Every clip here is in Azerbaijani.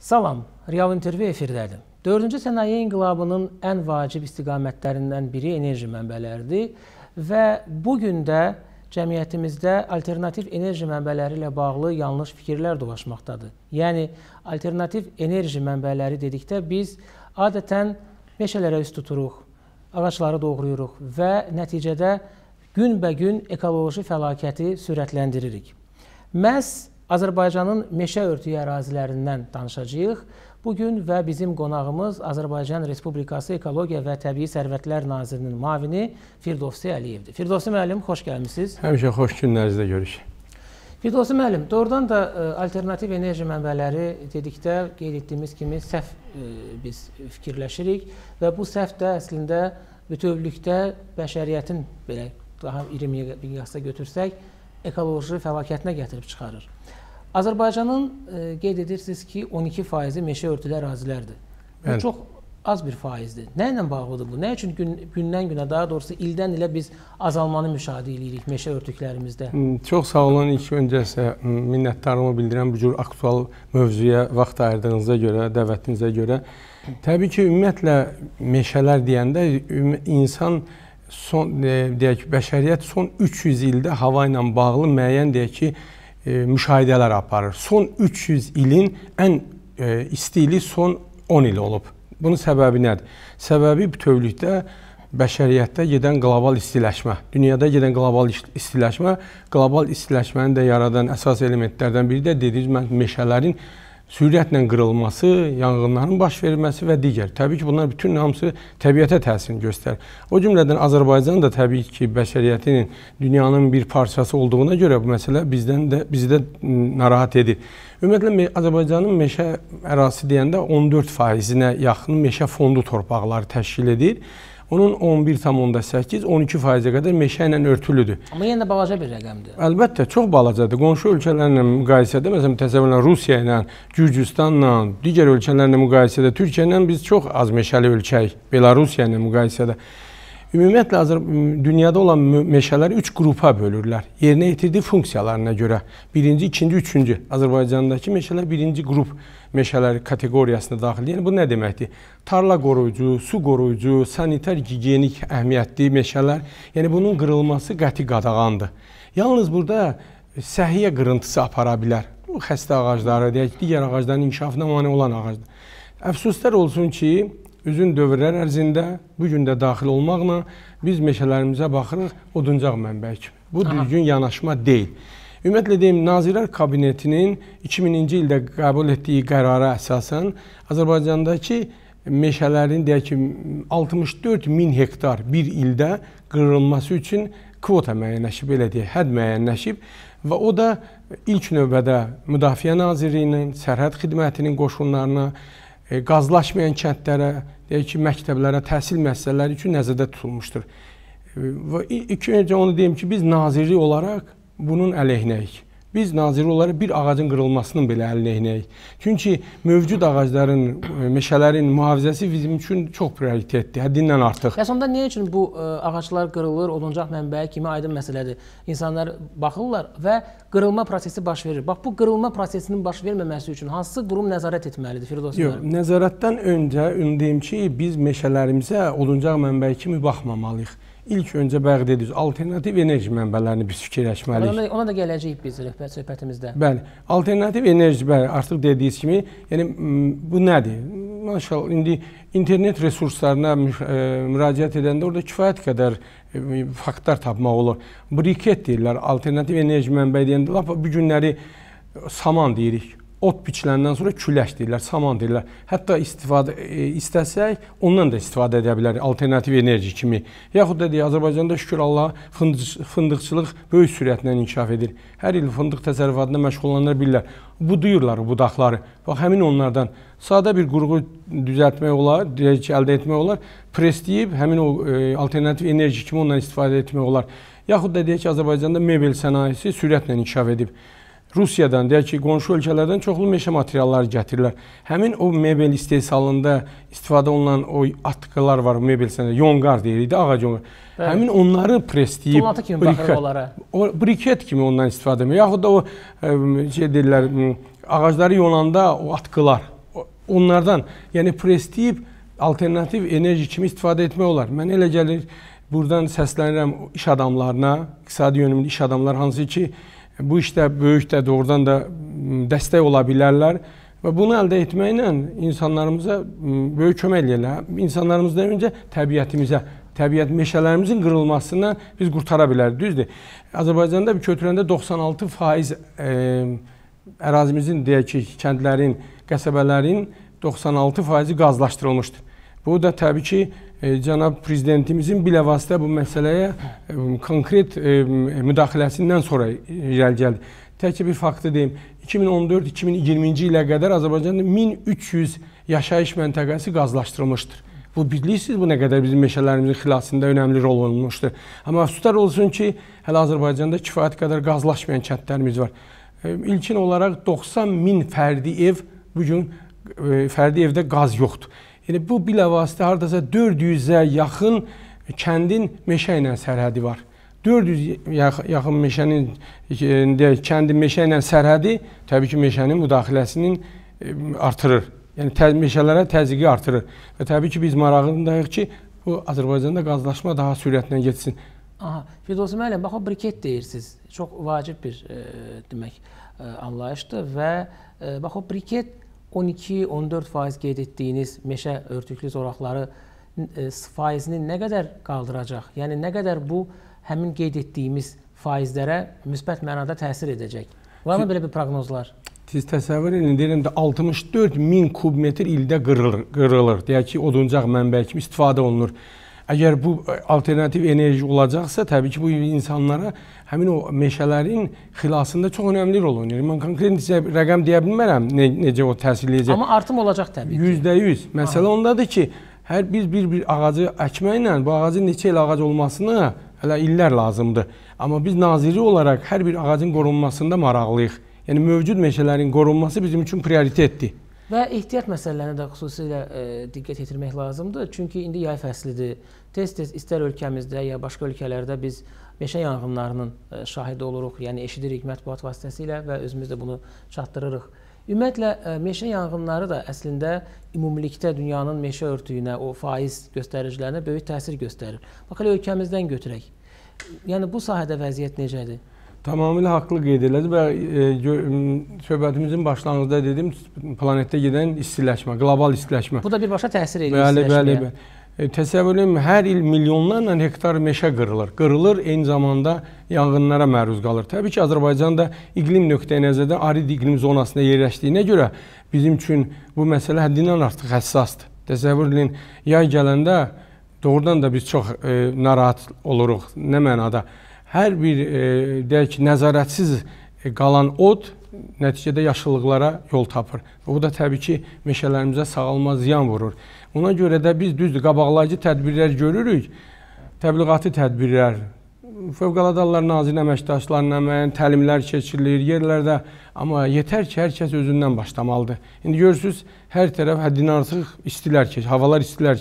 Salam, Real intervyu efirdədir. 4-cü sənaye inqilabının ən vacib istiqamətlərindən biri enerji mənbələridir və bugün də cəmiyyətimizdə alternativ enerji mənbələri ilə bağlı yanlış fikirlər dolaşmaqdadır. Yəni, alternativ enerji mənbələri dedikdə biz adətən meşələrə üst tuturuq, ağacları doğruyuruq və nəticədə günbəgün ekoloji fəlakəti sürətləndiririk. Məhz Azərbaycanın meşə örtüyü ərazilərindən danışacağıq. Bugün və bizim qonağımız Azərbaycan Respublikası Ekologiya və Təbii Sərvətlər Nazirinin müavini Firdovsi Əliyevdir. Firdovsi müəllim, xoş gəlmişsiniz. Həmişə xoş günlərinizdə görüşək. Firdovsi müəllim, doğrudan da alternativ enerji mənbələri dedikdə qeyd etdiyimiz kimi səhv biz fikirləşirik və bu səhv də əslində bütövlükdə bəşəriyyətin belə daha iri miqyasda götürsək ekoloji fəlakətinə gətirib çıxarır. Azərbaycanın qeyd edirsiniz ki, 12% meşə örtülü ərazilərdir. Bu çox az bir faizdir. Nə ilə bağlıdır bu? Nə üçün gündən günə, daha doğrusu ildən ilə biz azalmanı müşahidə edirik meşə örtüklərimizdə? Çox sağ olun. İlk öncəsə minnətdarlığımı bildirəm bu cür aktual mövzuya vaxt ayırdığınıza görə, dəvətinizə görə. Təbii ki, ümumiyyətlə meşələr deyəndə insan deyək ki, bəşəriyyət son 300 ildə hava ilə bağlı müəyyən deyək ki, müşahidələr aparır. Son 300 ilin ən isti ili son 10 il olub. Bunun səbəbi nədir? Səbəbi bütövlükdə bəşəriyyətdə gedən qlobal istiləşmə. Dünyada gedən qlobal istiləşmə, qlobal istiləşməni də yaradan əsas elementlərdən biri də dediyimiz meşələrin sürətlə qırılması, yanğınların baş verilməsi və digər. Təbii ki, bunlar bütün hamısı təbiətə təsirini göstərir. O cümlədən Azərbaycan da təbii ki, bəşəriyyətin, dünyanın bir parçası olduğuna görə bu məsələ bizi də narahat edir. Ümumiyyətlə, Azərbaycanın meşə ərazisi deyəndə 14%-nə yaxın meşə fondu torpaqları təşkil edir. Onun 11,8-12%-ə qədər meşə ilə örtülüdür. Amma yenə də balaca bir rəqəmdir. Əlbəttə, çox balacadır. Qonşu ölkələrlə müqayisədə, məsələn, təsəvvürlə Rusiya ilə, Gürcüstanla, digər ölkələrlə müqayisədə, Türkiyə ilə biz çox az meşəli ölkəyik, Belarusiya ilə müqayisədə. Ümumiyyətlə, dünyada olan meşələri 3 qrupa bölürlər. Yerinə yetirdiyi funksiyalarına görə. Birinci, ikinci, üçüncü. Azərbaycandakı meşələr birinci qrup meşələri kateqoriyasına daxildir. Yəni, bu nə deməkdir? Tarla qoruyucu, su qoruyucu, sanitar gigiyenik əhəmiyyətli meşələr. Yəni, bunun qırılması qəti qadağandır. Yalnız burada səhiyyə qırıntısı apara bilər. Bu, xəstə ağacları, deyək, digər ağacların inkişafına mane olan ağacdır. Əfsuslar olsun ki, uzun dövrlər ərzində bu gün də daxil olmaqla biz meşələrimizə baxırıq oduncaq mənbəyi kimi. Bu düzgün yanaşma deyil. Ümumiyyətlə deyim, Nazirlər Kabinetinin 2000-ci ildə qəbul etdiyi qərara əsasən Azərbaycandakı meşələrin deyək ki, 64 min hektar bir ildə qırılması üçün kvota müəyyənləşib, belə deyək, hədd müəyyənləşib və o da ilk növbədə Müdafiə Nazirliyinin, Sərhəd Xidmətinin qoşunlarına, qazlaşmayan kəndlərə, deyək ki, məktəblərə, təhsil müəssisələri üçün nəzərdə tutulmuşdur. Və ilk öncə onu deyim ki, biz nazirlik olaraq bunun əleyhinəyik. Biz nazirlik olaraq bir ağacın qırılmasının belə əleyhinəyik. Çünki mövcud ağacların, meşələrin mühafizəsi bizim üçün çox prioritetdir, həddindən artıq. Bəs onda niyə üçün bu ağaclar qırılır, oduncaq mənbəyi kimi aydın məsələdir? İnsanlar baxırlar və qırılma prosesi baş verir. Bax, bu qırılma prosesinin baş verməməsi üçün hansı qurum nəzarət etməlidir, Firdovsi müəllim? Yox, nəzarətdən öncə deyim ki, biz meşələrimizə oduncaq mənbəyi kimi baxmamalıyıq. İlk öncə bayaq dediniz, alternativ enerji mənbələrini biz fikirləşməliyik. Ona da gələcəyik biz söhbətimizdə. Bəli, alternativ enerji, bəli, artıq dediyiniz kimi, yəni bu nədir? Maşallah, indi internet resurslarına müraciət edəndə orada kifayət qədər faktlar tapmaq olur. Briket deyirlər, alternativ enerji mənbəyi deyəndə, lap bu günləri saman deyirik. Ot biçiləndən sonra küləş deyirlər, saman deyirlər. Hətta istəsək, ondan da istifadə edə bilərik, alternativ enerji kimi. Yaxud da deyək, Azərbaycanda şükür Allah, fındıqçılıq böyük sürətlə inkişaf edir. Hər il fındıq təsərrüfatına məşğul olanlar bilirlər. Buduyurlar budaqları. Bax, həmin onlardan sadə bir qurğu düzəltmək olar, əldə etmək olar. Presləyib, həmin o alternativ enerji kimi ondan istifadə etmək olar. Yaxud da deyək ki, Azərbaycanda mebel sənayesi sürətlə inkişaf edib. Rusiyadan, deyək ki, qonşu ölkələrdən çoxlu meşə materialları gətirirlər. Həmin o mebel istehsalında istifadə olunan o atkılar var, mebel sənədə, yonqar deyirik, ağac yonqar. Həmin onları presləyib, tullantı kimi baxır onlara. Briket kimi ondan istifadə edir. Yaxud da o, deyirlər, ağacları yonanda o atkılar, onlardan, yəni presləyib alternativ enerji kimi istifadə etmək olar. Mən elə gəlir, buradan səslənirəm iş adamlarına, iqtisadi yönümlü iş adamlar hansı ki, bu işdə böyük də doğrudan da dəstək ola bilərlər və bunu əldə etməklə insanlarımıza böyük kömək edirlər. İnsanlarımızdan öncə təbiətimizə, təbiət meşələrimizin qırılmasından biz qurtara bilərik, düzdür. Azərbaycanda bir götürəndə 96% ərazimizin, deyək ki, kəndlərin, qəsəbələrin 96% qazlaşdırılmışdır. Bu da təbii ki, cənab prezidentimizin bilavasitə bu məsələyə konkret müdaxiləsindən sonra irəli gəldi. Təkcə bir faktı deyim, 2014-2020-ci ilə qədər Azərbaycanda 1300 yaşayış məntəqəsi qazlaşdırılmışdır. Bu bilirsiniz, bu nə qədər bizim meşələrimizin xilasında önəmli rol olunmuşdur. Amma əfsuslar olsun ki, hələ Azərbaycanda kifayət qədər qazlaşmayan kəndlərimiz var. İlkin olaraq 90.000 fərdi ev, bugün fərdi evdə qaz yoxdur. Yəni, bu bilavasitə haradasa 400-ə yaxın kəndin meşə ilə sərhədi var. 400 yaxın meşənin, kəndin meşə ilə sərhədi təbii ki, meşənin müdaxiləsinin artırır. Yəni, meşələrə təzyiqi artırır. Və təbii ki, biz marağındayıq ki, bu Azərbaycanda qazlaşma daha sürətlə getsin. Firdovsi müəllim, bax, o briket deyirsiniz. Çox vacib bir demək anlayışdır və bax, o briket 12-14% qeyd etdiyiniz meşə örtüklü zoraqları faizini nə qədər qaldıracaq? Yəni, nə qədər bu həmin qeyd etdiyimiz faizlərə müsbət mənada təsir edəcək? Varmı belə bir proqnozlar? Siz təsəvvür edin, deyirəm də 64.000 kubmetr ildə qırılır. Deyək ki, oduncaq mənbəyi kimi istifadə olunur. Əgər bu alternativ enerji olacaqsa, təbii ki, bu insanlara həmin o meşələrin xilasında çox önəmli rol oynayır. Mən konkret rəqəm deyə bilmərəm, necə o təsir edəcək. Amma artım olacaq təbii ki. %100. Məsələ ondadır ki, hər biz bir ağacı əkməklə bu ağacın neçə il ağac olmasına hələ illər lazımdır. Amma biz naziri olaraq hər bir ağacın qorunmasında maraqlıyıq. Yəni, mövcud meşələrin qorunması bizim üçün prioritetdir. Və ehtiyat məsələlərinə də xüsusilə diqqət yetirmək lazımdır. Çünki indi yay fəslidir. Tez-tez istər ölkəmizdə ya başqa ölkələrdə biz meşə yanğınlarının şahidi oluruq, yəni eşidirik mətbuat vasitəsilə və özümüz də bunu çatdırırıq. Ümumiyyətlə, meşə yanğınları da əslində ümumilikdə dünyanın meşə örtüyünə, o faiz göstəricilərinə böyük təsir göstərir. Bax, elə ölkəmizdən götürək. Yəni, bu sahədə vəziyyət necədir? Tamamilə haqlı qeyd elədi və söhbətimizin başlanğıcında dedim, planetdə gedən istiləşmə, qlobal istiləşmə. Bu da birbaşa təsir edir istiləşməyə. Bəli. Təsəvvür edin, hər il milyonlarla hektar meşə qırılır. Qırılır, eyni zamanda yanğınlara məruz qalır. Təbii ki, Azərbaycanda iqlim nöqteyi-nəzərdən arid iqlim zonasında yerləşdiyinə görə bizim üçün bu məsələ həddindən artıq həssasdır. Təsəvvür edin, yay gələndə doğrudan da biz çox narahat oluruq. Nə mənada? Hər bir, deyək ki, nəzarətsiz qalan od nəticədə yaşıllıqlara yol tapır. Bu da təbii ki, meşələrimizə sağalmaz ziyan vurur. Ona görə də biz düzdür, qabaqlayıcı tədbirlər görürük, təbliğatı tədbirlər, Fövqəladə Hallar Nazirinin əməkdaşlarına müəyyən təlimlər keçirilir yerlərdə, amma yetər ki, hər kəs özündən başlamalıdır. İndi görürsünüz, hər tərəf həddindən artıq istilər keçir, havalar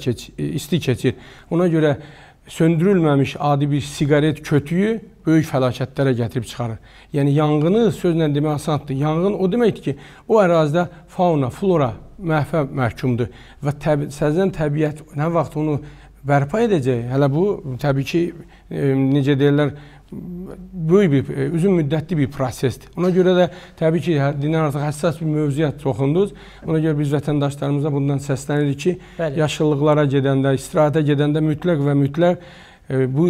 isti keçir. Ona görə söndürülməmiş adi bir siqaret kötüyü böyük fəlakətlərə gətirib çıxarır. Yəni, yanğını sözlə demək asandır. Yanğın o deməkdir ki, o ərazidə fauna, flora məhvə məhkumdur və səzən təbiət nə vaxt onu bərpa edəcək? Hələ bu, təbii ki, necə deyirlər, böyük bir, uzun müddətli bir prosesdir. Ona görə də təbii ki, həddindən artıq həssas bir mövzuya toxundunuz. Ona görə biz vətəndaşlarımıza bundan səslənirik ki, yaşıllıqlara gedəndə, istirahətə gedəndə mütləq və mütləq bu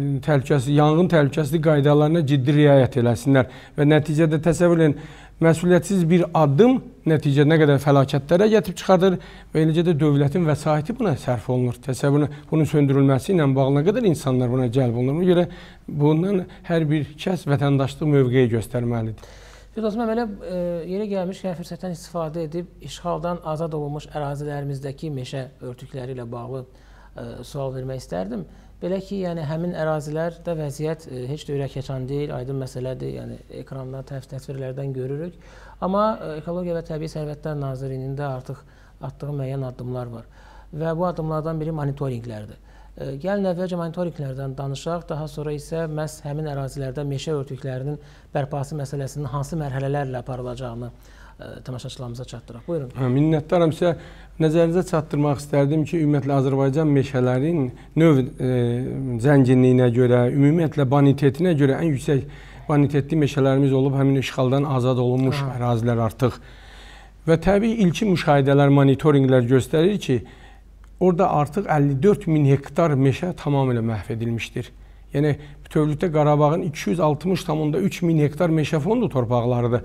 yanğın təhlükəsizlik qaydalarına ciddi riayət eləsinlər və nəticədə təsəvvür edin, məsuliyyətsiz bir addım nəticədə nə qədər fəlakətlərə gətirib çıxardır və eləcə də dövlətin vəsaiti buna sərf olunur. Təsəvvür edin, bunun söndürülməsi ilə bağlı nə qədər insanlar buna cəlb olunur. Ona görə bundan hər bir kəs vətəndaşlıq mövqeyi göstərməlidir. Firdovsi müəllim, elə yeri gəlmişkən fürsətdən istifadə edib işğaldan azad olunmuş ərazilərimizdəki meşə örtükləri ilə bağlı sual vermək istərdim. Belə ki, yəni həmin ərazilərdə vəziyyət heç də ürək açan deyil, aydın məsələdir. Yəni ekrandan, təsvirlərdən görürük. Amma Ekologiya və Təbii Sərvətlər Nazirliyinin də artıq atdığı müəyyən addımlar var. Və bu addımlardan biri monitorinqlərdir. Gəlin əvvəlcə monitorinqlərdən danışaq, daha sonra isə məhz həmin ərazilərdə meşə örtüklərinin bərpası məsələsinin hansı mərhələlərlə aparılacağını tamaşaçılarımıza çatdıraq. Buyurun. Minnətdaram sizə. Nəzərinizə çatdırmaq istərdim ki, ümumiyyətlə Azərbaycan meşələrin növ zənginliyinə görə, ümumiyyətlə bonitetinə görə ən yüksək bonitetli meşələrimiz olub, həmin işğaldan azad olunmuş ərazilər artıq. Və təbii ilkin müşahidələr, monitorinqlər göstərir ki, orada artıq 54 min hektar meşə tamamilə məhv edilmişdir. Yəni, bütövlükdə Qarabağın 260,3 min hektar meşə fondu torpaqlarıdır.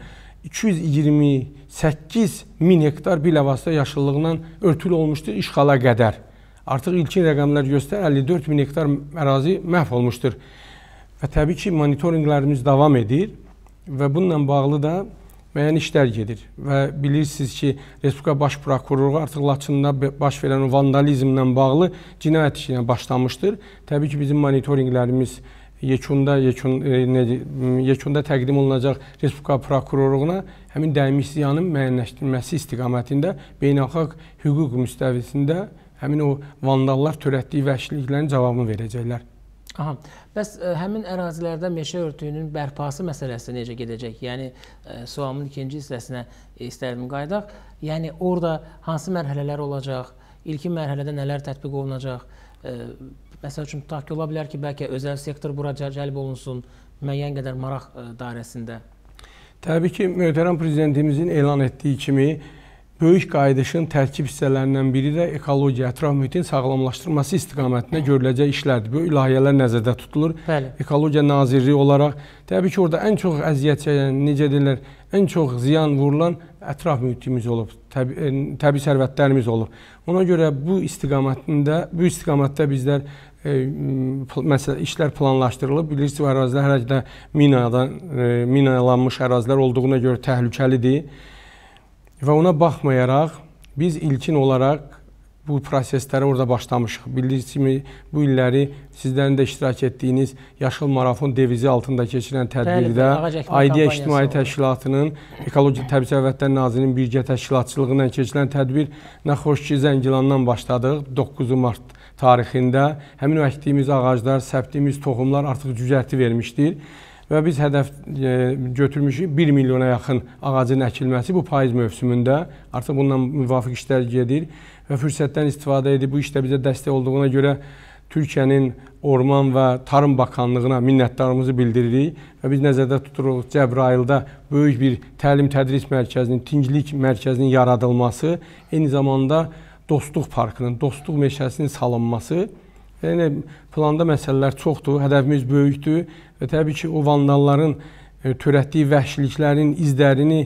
228 min hektar bilavasitə yaşıllığından örtülü olmuşdur işğala qədər. Artıq ilkin rəqəmlər göstərir, 54 min hektar ərazi məhv olmuşdur. Və təbii ki, monitorinqlərimiz davam edir və bununla bağlı da müəyyən işlər gedir. Və bilirsiniz ki, Respublika Baş Prokurorluğu artıq Laçında baş verən vandalizmlə bağlı cinayət işinə başlamışdır. Təbii ki, bizim monitorinqlərimiz yekunda təqdim olunacaq Respublika Prokurorluğuna həmin dəymiş ziyanın müəyyənləşdirilməsi istiqamətində beynəlxalq hüquq müstəvisində həmin o vandallar törətdiyi vəhşiliklərin cavabını verəcəklər. Aha, bəs həmin ərazilərdə meşə örtüyünün bərpası məsələsi necə gedəcək? Yəni, sualımın ikinci hissəsinə istərdim qaydaq. Yəni, orada hansı mərhələlər olacaq? İlkin mərhələdə nələr tətbiq olunacaq? Məsəl üçün, tutaq ki, ola bilər ki, bəlkə özəl sektor bura cəlb olunsun, müəyyən qədər maraq dairəsində. Təbii ki, möhtərəm prezidentimizin elan etdiyi kimi, böyük qayıdışın tərkib hissələrindən biri də ekologiya, ətraf mühitin sağlamlaşdırılması istiqamətində görüləcək işlərdir. Böyük layihələr nəzərdə tutulur. Bəli. Ekologiya Nazirliyi olaraq. Təbii ki, orada ən çox əziyyət çəkən, necə deyirlər, ən çox ziyan vurulan ətraf mühitimiz olub, təbii sərvətlərimiz olub. Ona görə bu istiqamətdə bizlər işlər planlaşdırılıb. Bilirsiniz, bu ərazilər hər də minalanmış ərazilər olduğuna görə təhlükəlidir. Və ona baxmayaraq, biz ilkin olaraq bu prosesləri orada başlamışıq. Bilirsiniz, bu illəri sizlərin də iştirak etdiyiniz Yaşıl Marafon devizi altında keçirilən tədbirdə Aidiya İctimai Təşkilatının, Ekoloji Təbii Sərvətlər Nazirinin birgə təşkilatçılığı ilə keçirilən tədbir nə xoş ki, Zəngilandan başladıq. 9 mart tarixində həmin o əkdiyimiz ağaclar, səpdiyimiz toxumlar artıq cücərti vermişdir. Və biz hədəf götürmüşük 1 milyona yaxın ağacın əkilməsi bu payız mövsümündə. Artıq bununla müvafiq işlər gedir və fürsətdən istifadə edib bu işdə bizə dəstək olduğuna görə Türkiyənin Orman və Tarım Bakanlığına minnətdarımızı bildiririk və biz nəzərdə tuturuq Cəbrayılda böyük bir təlim-tədris mərkəzinin, Tincilik mərkəzinin yaradılması, eyni zamanda Dostluq Parkının, Dostluq meşəsinin salınması. Yəni, planda məsələlər çoxdur, hədəfimiz böyükdür və təbii ki, o vandalların törətdiyi vəhşiliklərin izlərini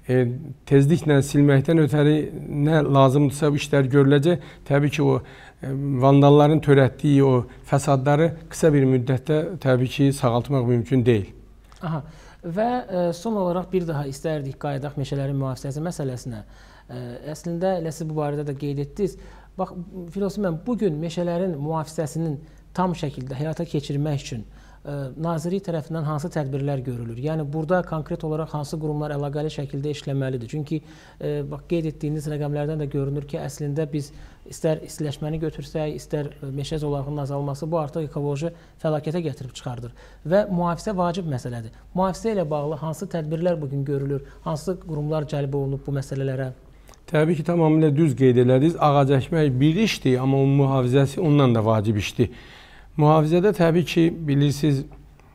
tezliklə silməkdən ötəri nə lazımdırsa bu işlər görüləcək. Təbii ki, o vandalların törətdiyi o fəsadları qısa bir müddətdə təbii ki, sağaltmaq mümkün deyil. Aha. Və son olaraq bir daha istərdik qaydaq meşələrin mühafizəsi məsələsinə. Əslində, elə siz bu barədə də qeyd etdiniz. Bax, Filosu mən bugün meşələrin mühafizəsinin tam şəkildə həyata keçirmək üçün Nazirlik tərəfindən hansı tədbirlər görülür? Yəni, burada konkret olaraq hansı qurumlar əlaqəli şəkildə işləməlidir? Çünki, bax, qeyd etdiyiniz rəqəmlərdən də görünür ki, əslində biz istər istiləşməni götürsək, istər meşə zolağının azalması, bu artıq ekoloji fəlakətə gətirib çıxardır. Və mühafizə vacib məsələdir. Mühafizə ilə bağlı hansı tədbirlər bugün görülür? Hansı qurumlar cəlb olunub bu məsələlərə? Təbii ki, tamamilə düz qeyd elədiniz. Ağac əkmək bir işdir, amma onun mühafizəsi ondan da vacib işdir. Mühafizədə təbii ki, bilirsiniz,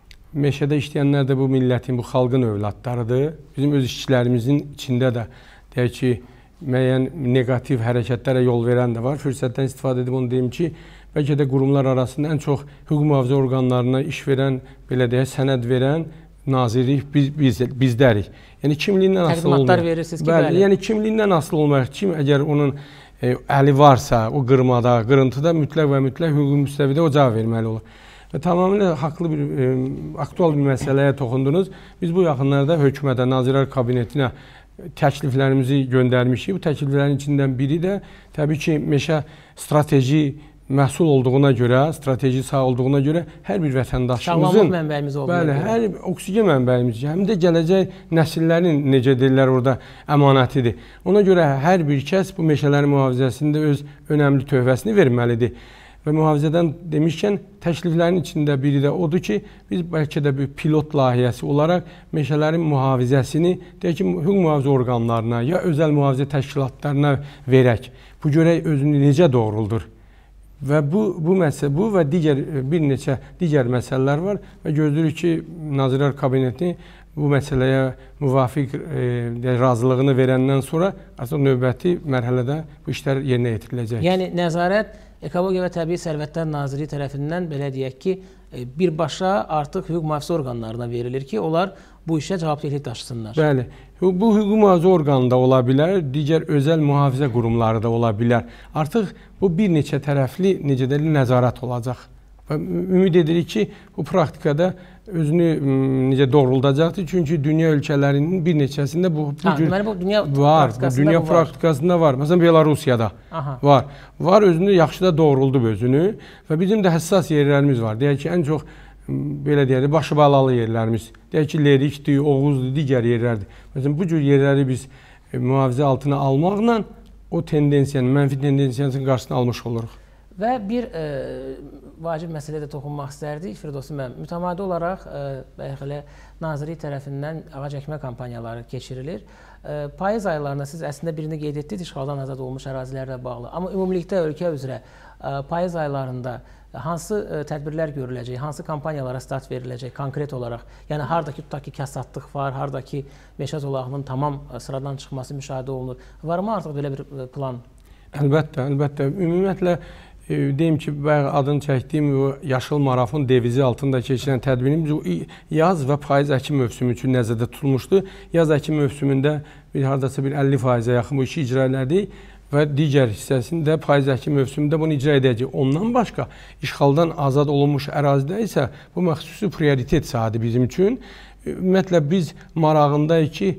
meşədə işləyənlər də bu millətin, bu xalqın övladlarıdır. Bizim öz işçilərimizin içində də deyək ki, müəyyən negativ hərəkətlərə yol verən də var. Fürsətdən istifadə edib onu deyim ki, bəlkə də qurumlar arasında ən çox hüquq mühafizə orqanlarına iş verən, belə deyək, sənəd verən nazirlik bizdərik. Yəni, kimliyindən asılı olmayaq. Təqdimatlar verirsiniz ki, bəli. Yəni, kimliyindən asılı olmayaq. Kim əgər onun əli varsa, o qırmada, qırıntıda mütləq və mütləq hüquqi müstəvidə o cavab verməli olur. Və tamamilə haqlı bir, aktual bir məsələyə toxundunuz. Biz bu yaxınlarda hökumətə, Nazirlər Kabinetinə təkliflərimizi göndərmişik. Bu təkliflərin içindən biri də təbii ki, meşə strateji məhsul olduğuna görə, strateji sahə olduğuna görə hər bir vətəndaşımızın sağlamlıq mənbəyimiz olduğuna görə, hər oksigen mənbəyimiz, həm də gələcək nəsillərin, necə deyirlər orada, əmanətidir. Ona görə hər bir kəs bu meşələrin mühafizəsində öz önəmli töhfəsini verməlidir. Və mühafizədən demişkən, təkliflərin içində biri də odur ki, biz bəlkə də bir pilot layihəsi olaraq meşələrin mühafizəsini deyək ki, hüquq mühafizə orqanlarına ya özəl mühafizə təşkilatlarına verək. Bu görək özünü necə doğruldur. Və bu məsələ, bu və bir neçə digər məsələlər var və gözləyirik ki, Nazirlər Kabineti bu məsələyə müvafiq razılığını verəndən sonra artıq növbəti mərhələdə bu işlər yerinə yetiriləcək. Yəni, nəzarət Ekologiya və Təbii Sərvətlər Nazirliyi tərəfindən belə deyək ki, birbaşa artıq hüquq mühafizə orqanlarına verilir ki, onlar bu işə cavabdehlik daşısınlar. Bəli, bu hüquq mühafizə orqanı da ola bilər, digər özəl mühafizə qurumları da ola bilər. Artıq bu bir neçə tərəfli, necə deyilir, nəzarət olacaq. Və ümid edirik ki, bu praktikada özünü necə doğruldacaqdır. Çünki dünya ölkələrinin bir neçəsində bu cür var. Dünya praktikasında var. Məsələn, Belarusiyada var. Var, özünü yaxşı da doğruldu özünü və bizim də həssas yerlərimiz var. Deyək ki, ən çox belə deyək, başı balalı yerlərimiz. Deyək ki, Lerikdir, Oğuzdur, digər yerlərdir. Məsələn, bu cür yerləri biz mühafizə altına almaqla o tendensiyanın, mənfi tendensiyanın qarşısını almış oluruq. Və bir vacib məsələyə də toxunmaq istərdik. Firdovsi müəllim, mütəmadi olaraq Nazirlik tərəfindən ağac əkmə kampaniyaları keçirilir. Payız aylarında siz əslində birini qeyd etdiniz, işğaldan azad olmuş ərazilərlə bağlı. Amma ümumilikdə ölkə üzrə payız aylarında hansı tədbirlər görüləcək, hansı kampaniyalara start veriləcək konkret olaraq? Yəni, haradakı tutaq ki, kəsatlıq var, haradakı meşə zolağının tamam sıradan çıxması müşahidə olunur. Varmı artıq belə bir plan? Əlbəttə, əlbəttə. Ümumiyyətlə, deyim ki, adını çəkdiyim Yaşıl Marafon devizi altında keçirilən tədbirimiz yaz və payız əkim mövsümü üçün nəzərdə tutulmuşdu. Yaz əkim mövsümündə hardasa bir 50%-ə yaxın bu işi icra elədik və digər hissəsində payız əkim mövsümündə bunu icra edəcək. Ondan başqa işğaldan azad olunmuş ərazidə isə bu xüsusi prioritet sahədir bizim üçün. Ümumiyyətlə, biz marağındayıq ki,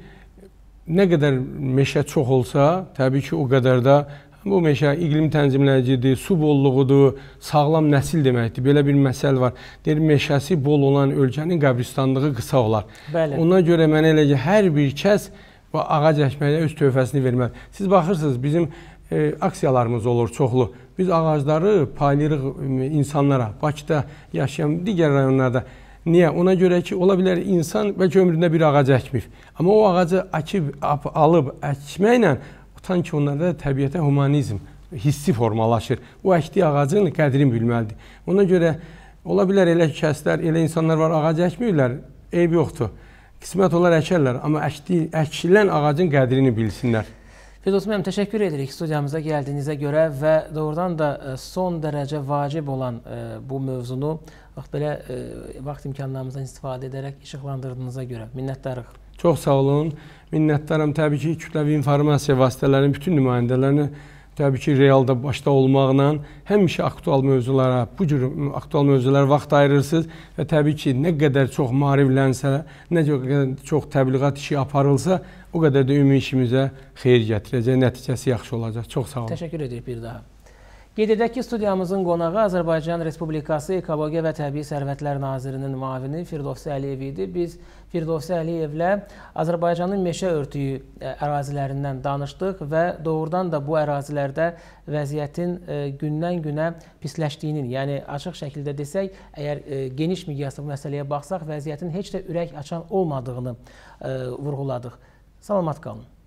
nə qədər meşə çox olsa, təbii ki, o qədər də bu meşə iqlim tənzimləyicidir, su bolluğudur, sağlam nəsil deməkdir. Belə bir məsələ var. Deyir, meşəsi bol olan ölkənin qəbristanlığı qısa olar. Ona görə mənə elə ki, hər bir kəs ağac əkməyə öz töhfəsini verməli. Siz baxırsınız, bizim aksiyalarımız olur çoxlu. Biz ağacları paylayırıq insanlara, Bakıda yaşayan digər rayonlarda. Niyə? Ona görə ki, ola bilər insan bəlkə ömründə bir ağac əkmir. Amma o ağacı alıb əkməklə sanki onlarda təbiətə humanizm hissi formalaşır. O əkdiyi ağacın qədrini bilməlidir. Ona görə ola bilər elə kəslər, elə insanlar var, ağac əkmirlər, eyb yoxdur. Qismət olar əkərlər, amma əkilən ağacın qədrini bilsinlər. Firdovsi müəllim, təşəkkür edirik studiyamıza gəldiyinizə görə və doğrudan da son dərəcə vacib olan bu mövzunu belə vaxt imkanlarımızdan istifadə edərək işıqlandırdığınıza görə minnətdarıq. Çox sağ olun. Minnətdaram. Təbii ki, kütləvi informasiya vasitələrinin bütün nümayəndələrini təbii ki, realda başda olmaqla həmişə aktual mövzulara, bu cür aktual mövzulara vaxt ayırırsınız və təbii ki, nə qədər çox maariflənsə, nə qədər çox təbliğat işi aparılsa, o qədər də ümumi işimizə xeyir gətirəcək, nəticəsi yaxşı olacaq. Çox sağ olun. Təşəkkür edirik bir daha. Qeyd edək ki, studiyamızın qonağı Azərbaycan Respublikası Ekologiya və Təbii Sərvətlər Nazirinin müavini Firdovsi Əliyev idi. Biz Firdovsi Əliyevlə Azərbaycanın meşə örtüyü ərazilərindən danışdıq və doğrudan da bu ərazilərdə vəziyyətin gündən-günə pisləşdiyinin, yəni açıq şəkildə desək, əgər geniş miqyaslı məsələyə baxsaq, vəziyyətin heç də ürək açan olmadığını vurğuladıq. Salamat qalın.